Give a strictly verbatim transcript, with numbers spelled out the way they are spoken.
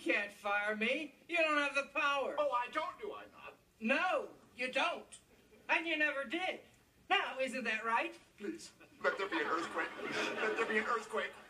can't fire me. You don't have the power. Oh, I don't, do I not? No, you don't. And you never did. Now, isn't that right? Please, let there be an earthquake. Let there be an earthquake.